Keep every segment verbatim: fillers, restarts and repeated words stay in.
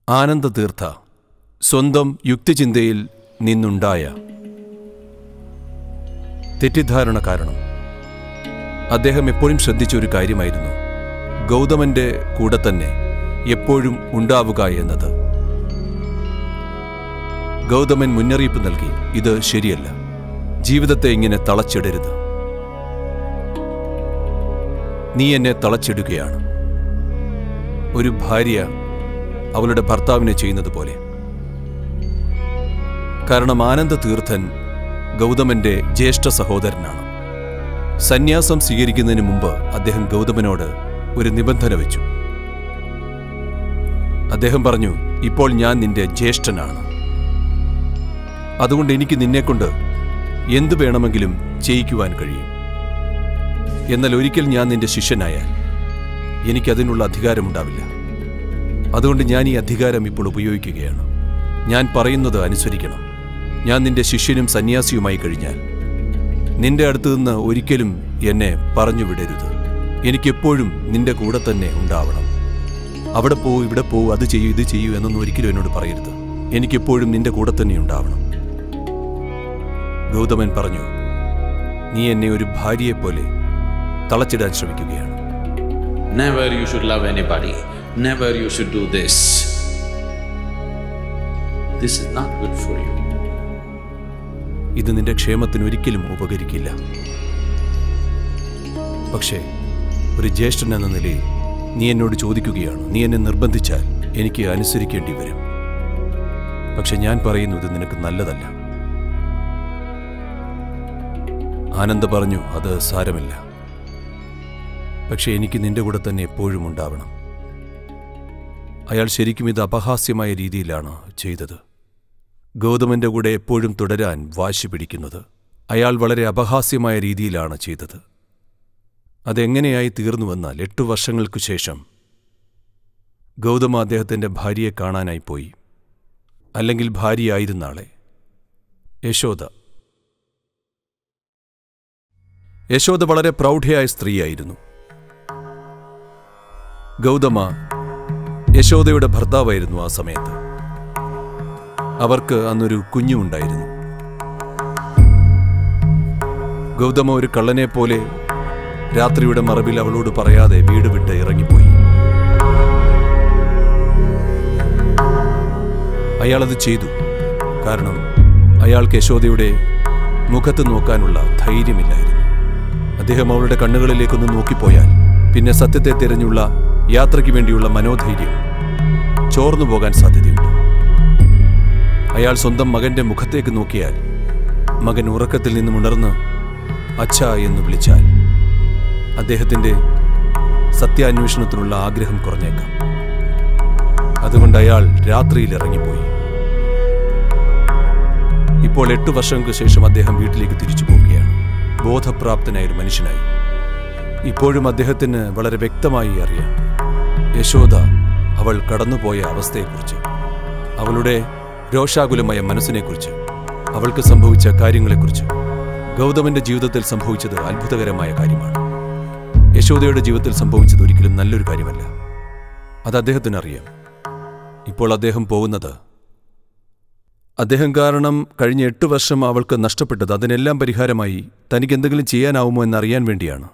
ആനന്ദതീർത്ഥ സ്വന്തം യുക്തിചിന്തയിൽ നിന്നുണ്ടായ തെറ്റിദ്ധാരണ കാരണം അദ്ദേഹം എപ്പോഴും ശ്രദ്ധിച്ചൊരു കാര്യമായിരുന്നു ഗൗതമന്റെ കൂടെ തന്നെ എപ്പോഴും ഉണ്ടാവുക എന്നത്. ഗൗതമൻ മുന്നറിയിപ്പ് നൽകി, ഇത് ശരിയല്ല, ജീവിതത്തെ ഇങ്ങനെ തളച്ചിടരുത്. നീ എന്നെ തളച്ചിടുകയാണ്. ഒരു ഭാര്യ അവളുടെ ഭർത്താവിനെ ചെയ്യുന്നത് പോലെ. കാരണം ആനന്ദതീർത്ഥൻ ഗൗതമന്റെ ജ്യേഷ്ഠ സഹോദരനാണ്. സന്യാസം സ്വീകരിക്കുന്നതിന് മുമ്പ് അദ്ദേഹം ഗൗതമനോട് ഒരു നിബന്ധന വെച്ചു. അദ്ദേഹം പറഞ്ഞു, ഇപ്പോൾ ഞാൻ നിന്റെ ജ്യേഷ്ഠനാണ്, അതുകൊണ്ട് എനിക്ക് നിന്നെക്കൊണ്ട് എന്തു വേണമെങ്കിലും ചെയ്യിക്കുവാൻ കഴിയും. എന്നാൽ ഒരിക്കൽ ഞാൻ നിന്റെ ശിഷ്യനായാൽ എനിക്കതിനുള്ള അധികാരമുണ്ടാവില്ല. അതുകൊണ്ട് ഞാൻ ഈ അധികാരം ഇപ്പോൾ ഉപയോഗിക്കുകയാണ്. ഞാൻ പറയുന്നത് അനുസരിക്കണം. ഞാൻ നിന്റെ ശിഷ്യനും സന്യാസിയുമായി കഴിഞ്ഞാൽ നിന്റെ അടുത്തു നിന്ന് ഒരിക്കലും എന്നെ പറഞ്ഞുവിടരുത്. എനിക്കെപ്പോഴും നിന്റെ കൂടെ തന്നെ ഉണ്ടാവണം. അവിടെ പോവൂ, ഇവിടെ പോവൂ, അത് ചെയ്യൂ, ഇത് ചെയ്യൂ എന്നൊന്നും ഒരിക്കലും എന്നോട് പറയരുത്. എനിക്കെപ്പോഴും നിന്റെ കൂടെ തന്നെ ഉണ്ടാവണം. ഗൗതമൻ പറഞ്ഞു, നീ എന്നെ ഒരു ഭാര്യയെപ്പോലെ തളച്ചിടാൻ ശ്രമിക്കുകയാണ്. Never you should love anybody. Never you should do this. This is not good for you. ഇത് നിന്റെ ക്ഷേമത്തിന് ഒരിക്കലും ഉപകരിക്കില്ല. പക്ഷേ ഒരു ജ്യേഷ്ഠൻ എന്ന നിലയിൽ നീ എന്നോട് ചോദിക്കുകയാണ്. നീ എന്നെ നിർബന്ധിച്ചാൽ എനിക്ക് അനുസരിക്കേണ്ടി വരും. പക്ഷെ ഞാൻ പറയുന്നു, ഇത് നിനക്ക് നല്ലതല്ല. ആനന്ദ് പറഞ്ഞു, അത് സാരമില്ല, പക്ഷെ എനിക്ക് നിന്റെ കൂടെ തന്നെ എപ്പോഴും ഉണ്ടാവണം. അയാൾ ശരിക്കും ഇത് അപഹാസ്യമായ രീതിയിലാണ് ചെയ്തത്. ഗൗതമന്റെ കൂടെ എപ്പോഴും തുടരാൻ വാശി പിടിക്കുന്നത് അയാൾ വളരെ അപഹാസ്യമായ രീതിയിലാണ് ചെയ്തത്. അതെങ്ങനെയായി തീർന്നുവെന്നാൽ എട്ടു വർഷങ്ങൾക്കു ശേഷം ഗൗതമ അദ്ദേഹത്തിന്റെ ഭാര്യയെ കാണാനായി പോയി. അല്ലെങ്കിൽ ഭാര്യയായിരുന്നാളെ യശോദ. യശോദ വളരെ പ്രൗഢയായ സ്ത്രീയായിരുന്നു. ഗൗതമ യശോദയുടെ ഭർത്താവായിരുന്നു ആ സമയത്ത്. അവർക്ക് അന്നൊരു കുഞ്ഞുമുണ്ടായിരുന്നു. ഗൗതമ ഒരു കള്ളനെ പോലെ രാത്രിയുടെ മറവിൽ അവളോട് പറയാതെ വീട് വിട്ട് ഇറങ്ങിപ്പോയി. അയാളത് ചെയ്തു. കാരണം അയാൾക്ക് യശോദയുടെ മുഖത്ത് നോക്കാനുള്ള ധൈര്യമില്ലായിരുന്നു. അദ്ദേഹം അവളുടെ കണ്ണുകളിലേക്കൊന്ന് നോക്കിപ്പോയാൽ പിന്നെ സത്യത്തെ തിരഞ്ഞുള്ള യാത്രയ്ക്ക് വേണ്ടിയുള്ള മനോധൈര്യം ചോർന്നു പോകാൻ സാധ്യതയുണ്ട്. അയാൾ സ്വന്തം മകന്റെ മുഖത്തേക്ക് നോക്കിയാൽ മകൻ ഉറക്കത്തിൽ നിന്നും ഉണർന്ന് അച്ഛാ എന്ന് വിളിച്ചാൽ അദ്ദേഹത്തിന്റെ സത്യാന്വേഷണത്തിനുള്ള ആഗ്രഹം കുറഞ്ഞേക്കാം. അതുകൊണ്ട് അയാൾ രാത്രിയിൽ ഇറങ്ങിപ്പോയി. ഇപ്പോൾ എട്ടു വർഷങ്ങൾക്ക് ശേഷം അദ്ദേഹം വീട്ടിലേക്ക് തിരിച്ചു പോവുകയാണ്. ബോധപ്രാപ്തനായ ഒരു മനുഷ്യനായി. ഇപ്പോഴും അദ്ദേഹത്തിന് വളരെ വ്യക്തമായി അറിയാം യശോദ അവൾ കടന്നുപോയ അവസ്ഥയെക്കുറിച്ച്, അവളുടെ രോഷാകുലമായ മനസ്സിനെക്കുറിച്ച്, അവൾക്ക് സംഭവിച്ച കാര്യങ്ങളെക്കുറിച്ച്. ഗൗതമന്റെ ജീവിതത്തിൽ സംഭവിച്ചത് അത്ഭുതകരമായ കാര്യമാണ്. യശോദയുടെ ജീവിതത്തിൽ സംഭവിച്ചത് ഒരിക്കലും നല്ലൊരു കാര്യമല്ല. അത് അദ്ദേഹത്തിനറിയാം. ഇപ്പോൾ അദ്ദേഹം പോകുന്നത്, അദ്ദേഹം കാരണം കഴിഞ്ഞ എട്ടു വർഷം അവൾക്ക് നഷ്ടപ്പെട്ടത്, അതിനെല്ലാം പരിഹാരമായി തനിക്ക് എന്തെങ്കിലും ചെയ്യാനാവുമോ എന്നറിയാൻ വേണ്ടിയാണ്.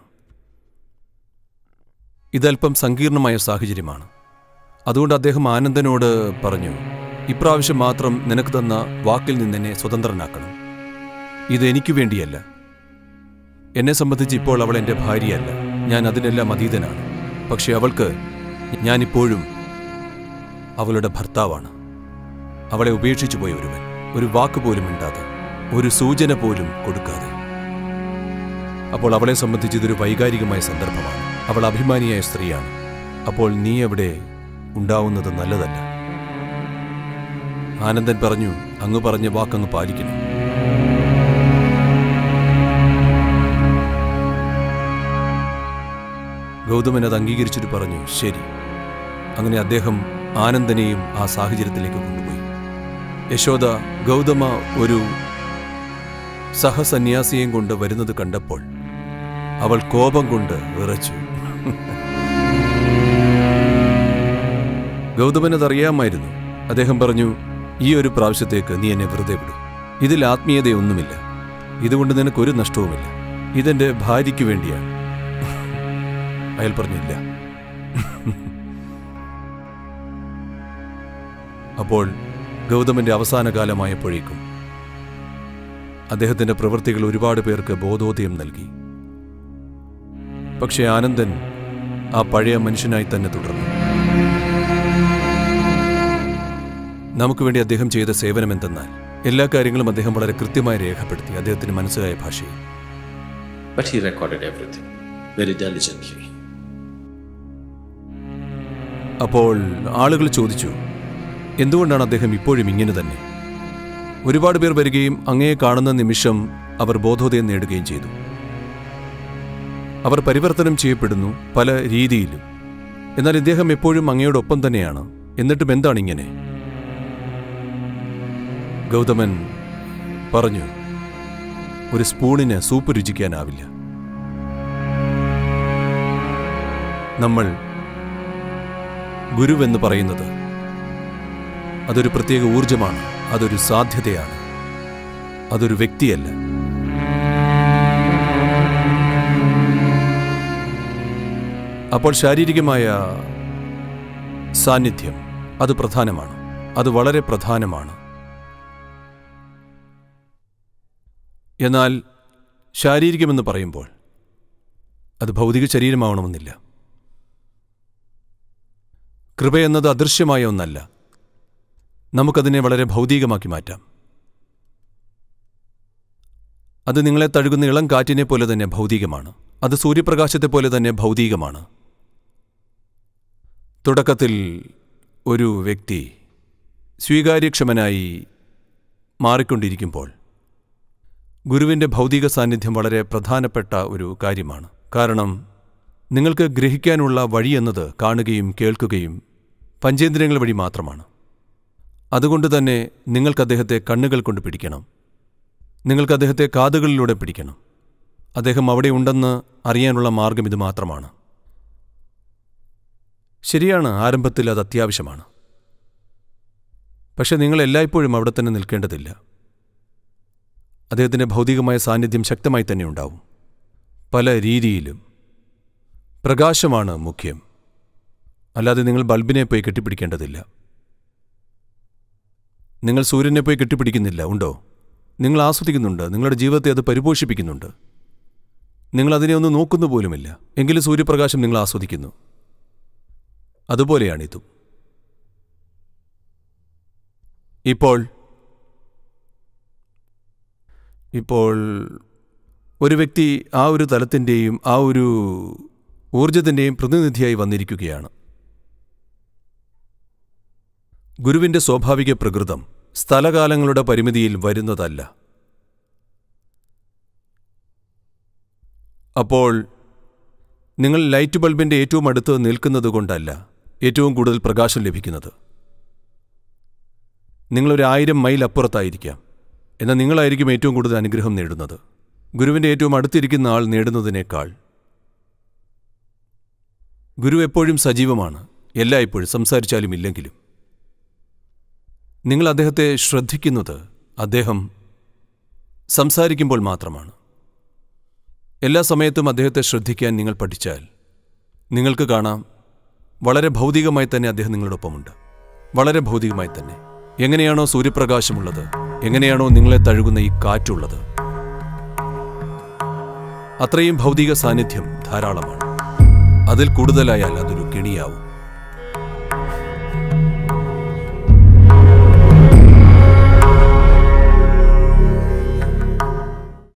ഇതല്പം സങ്കീർണമായ സാഹചര്യമാണ്. അതുകൊണ്ട് അദ്ദേഹം ആനന്ദനോട് പറഞ്ഞു, ഇപ്രാവശ്യം മാത്രം നിനക്ക് തന്ന വാക്കിൽ നിന്നെന്നെ സ്വതന്ത്രനാക്കണം. ഇത് എനിക്ക് വേണ്ടിയല്ല. എന്നെ സംബന്ധിച്ച് ഇപ്പോൾ അവൾ എൻ്റെ ഭാര്യയല്ല, ഞാൻ അതിനെല്ലാം അതീതനാണ്. പക്ഷെ അവൾക്ക് ഞാനിപ്പോഴും അവളുടെ ഭർത്താവാണ്. അവളെ ഉപേക്ഷിച്ചു പോയ ഒരുവൻ, ഒരു വാക്ക് പോലും മിണ്ടാതെ, ഒരു സൂചന പോലും കൊടുക്കാതെ. അപ്പോൾ അവളെ സംബന്ധിച്ച് ഇതൊരു വൈകാരികമായ സന്ദർഭമാണ്. അവൾ അഭിമാനിയായ സ്ത്രീയാണ്. അപ്പോൾ നീ അവിടെ ഉണ്ടാവുന്നത് നല്ലതല്ല. ആനന്ദൻ പറഞ്ഞു, അങ്ങ് പറഞ്ഞ വാക്കങ്ങ് പാലിക്കണം. ഗൗതമൻ അത് അംഗീകരിച്ചിട്ട് പറഞ്ഞു, ശരി. അങ്ങനെ അദ്ദേഹം ആനന്ദനെയും ആ സാഹചര്യത്തിലേക്ക് കൊണ്ടുപോയി. യശോദ ഗൗതമ ഒരു സഹസന്യാസിയെയും കൊണ്ട് വരുന്നത് കണ്ടപ്പോൾ അവൾ കോപം കൊണ്ട് വിറച്ചു. ഗൗതമനതറിയാമായിരുന്നു അദ്ദേഹം പറഞ്ഞു, ഈ ഒരു പ്രാവശ്യത്തേക്ക് നീ എന്നെ വെറുതെ വിടൂ. ഇതിൽ ആത്മീയതയൊന്നുമില്ല. ഇതുകൊണ്ട് നിനക്കൊരു നഷ്ടവുമില്ല. ഇതെന്റെ ഭാര്യയ്ക്ക് വേണ്ടിയാണ്. അയാൾ പറഞ്ഞില്ല. അപ്പോൾ ഗൗതമന്റെ അവസാന കാലമായപ്പോഴേക്കും അദ്ദേഹത്തിന്റെ പ്രവൃത്തികൾ ഒരുപാട് പേർക്ക് ബോധോദയം നൽകി. പക്ഷേ ആനന്ദൻ ആ പഴയ മനുഷ്യനായി തന്നെ തുടർന്നു. നമുക്ക് വേണ്ടി അദ്ദേഹം ചെയ്ത സേവനം എന്തെന്നാൽ എല്ലാ കാര്യങ്ങളും അദ്ദേഹം വളരെ കൃത്യമായി രേഖപ്പെടുത്തി, അദ്ദേഹത്തിന് മനസ്സിലായ ഭാഷയിൽ. But he recorded everything very diligently. അപ്പോൾ ആളുകൾ ചോദിച്ചു, എന്തുകൊണ്ടാണ് അദ്ദേഹം ഇപ്പോഴും ഇങ്ങനെ തന്നെ? ഒരുപാട് പേർ വരികയും അങ്ങയെ കാണുന്ന നിമിഷം അവർ ബോധോദയം നേടുകയും ചെയ്തു. അവർ പരിവർത്തനം ചെയ്യപ്പെടുന്നു പല രീതിയിലും. എന്നാൽ ഇദ്ദേഹം എപ്പോഴും അങ്ങയോടൊപ്പം തന്നെയാണ്. എന്നിട്ടും എന്താണ് ഇങ്ങനെ? ഗൗതമൻ പറഞ്ഞു, ഒരു സ്പൂണിന് സൂപ്പ് രുചിക്കാനാവില്ല. നമ്മൾ ഗുരുവെന്ന് പറയുന്നത് അതൊരു പ്രത്യേക ഊർജമാണ്, അതൊരു സാധ്യതയാണ്, അതൊരു വ്യക്തിയല്ല. അപ്പോൾ ശാരീരികമായ സാന്നിധ്യം അത് പ്രധാനമാണ്, അത് വളരെ പ്രധാനമാണ്. എന്നാൽ ശാരീരികമെന്ന് പറയുമ്പോൾ അത് ഭൗതിക ശരീരമാവണമെന്നില്ല. കൃപയെന്നത് അദൃശ്യമായ ഒന്നല്ല. നമുക്കതിനെ വളരെ ഭൗതികമാക്കി മാറ്റാം. അത് നിങ്ങളെ തഴുകുന്ന ഇളം കാറ്റിനെ പോലെ തന്നെ ഭൗതികമാണ്. അത് സൂര്യപ്രകാശത്തെ പോലെ തന്നെ ഭൗതികമാണ്. തുടക്കത്തിൽ ഒരു വ്യക്തി സ്വീകാര്യക്ഷമനായി മാറിക്കൊണ്ടിരിക്കുമ്പോൾ ഗുരുവിൻ്റെ ഭൗതിക സാന്നിധ്യം വളരെ പ്രധാനപ്പെട്ട ഒരു കാര്യമാണ്. കാരണം നിങ്ങൾക്ക് ഗ്രഹിക്കാനുള്ള വഴിയെന്നത് കാണുകയും കേൾക്കുകയും പഞ്ചേന്ദ്രിയങ്ങൾ വഴി മാത്രമാണ്. അതുകൊണ്ട് തന്നെ നിങ്ങൾക്ക് അദ്ദേഹത്തെ കണ്ണുകൾ കൊണ്ട് പിടിക്കണം. നിങ്ങൾക്ക് അദ്ദേഹത്തെ കാതുകളിലൂടെ പിടിക്കണം. അദ്ദേഹം അവിടെ ഉണ്ടെന്ന് അറിയാനുള്ള മാർഗം ഇത് മാത്രമാണ്. ശരിയാണ്, ആരംഭത്തിൽ അത് അത്യാവശ്യമാണ്. പക്ഷെ നിങ്ങൾ എല്ലായ്പ്പോഴും അവിടെ തന്നെ നിൽക്കേണ്ടതില്ല. അദ്ദേഹത്തിൻ്റെ ഭൗതികമായ സാന്നിധ്യം ശക്തമായി തന്നെ ഉണ്ടാവും. പല രീതിയിലും പ്രകാശമാണ് മുഖ്യം. അല്ലാതെ നിങ്ങൾ ബൾബിനെ പോയി കെട്ടിപ്പിടിക്കേണ്ടതില്ല. നിങ്ങൾ സൂര്യനെ പോയി കെട്ടിപ്പിടിക്കുന്നില്ല, ഉണ്ടോ? നിങ്ങൾ ആസ്വദിക്കുന്നുണ്ട്. നിങ്ങളുടെ ജീവിതത്തെ അത് പരിപോഷിപ്പിക്കുന്നുണ്ട്. നിങ്ങൾ അതിനെ ഒന്ന് നോക്കുന്നു പോലുമില്ല. എങ്കിലും സൂര്യപ്രകാശം നിങ്ങൾ ആസ്വദിക്കുന്നു. അതുപോലെയാണിതും. ഇപ്പോൾ ഇപ്പോൾ ഒരു വ്യക്തി ആ ഒരു തലത്തിൻ്റെയും ആ ഒരു ഊർജത്തിൻ്റെയും പ്രതിനിധിയായി വന്നിരിക്കുകയാണ്. ഗുരുവിൻ്റെ സ്വാഭാവിക പ്രകൃതം സ്ഥലകാലങ്ങളുടെ പരിമിതിയിൽ വരുന്നതല്ല. അപ്പോൾ നിങ്ങൾ ലൈറ്റ് ബൾബിൻ്റെ ഏറ്റവും അടുത്ത് നിൽക്കുന്നത് കൊണ്ടല്ല ഏറ്റവും കൂടുതൽ പ്രകാശം ലഭിക്കുന്നത്. നിങ്ങളൊരു ആയിരം മൈൽ അപ്പുറത്തായിരിക്കാം, എന്നാൽ നിങ്ങളായിരിക്കും ഏറ്റവും കൂടുതൽ അനുഗ്രഹം നേടുന്നത്. ഗുരുവിൻ്റെ ഏറ്റവും അടുത്തിരിക്കുന്ന ആൾ നേടുന്നതിനേക്കാൾ. ഗുരു എപ്പോഴും സജീവമാണ്, എല്ലായ്പ്പോഴും, സംസാരിച്ചാലും ഇല്ലെങ്കിലും. നിങ്ങൾ അദ്ദേഹത്തെ ശ്രദ്ധിക്കുന്നത് അദ്ദേഹം സംസാരിക്കുമ്പോൾ മാത്രമാണ്. എല്ലാ സമയത്തും അദ്ദേഹത്തെ ശ്രദ്ധിക്കാൻ നിങ്ങൾ പഠിച്ചാൽ നിങ്ങൾക്ക് കാണാം, വളരെ ഭൗതികമായി തന്നെ അദ്ദേഹം നിങ്ങളോടൊപ്പമുണ്ട്. വളരെ ഭൗതികമായി തന്നെ. എങ്ങനെയാണോ സൂര്യപ്രകാശമുള്ളത്, എങ്ങനെയാണോ നിങ്ങളെ തഴുകുന്ന ഈ കാറ്റുള്ളത്, അത്രയും ഭൗതിക സാന്നിധ്യം ധാരാളമാണ്. അതിൽ കൂടുതലായാൽ അതൊരു കെണിയാവും.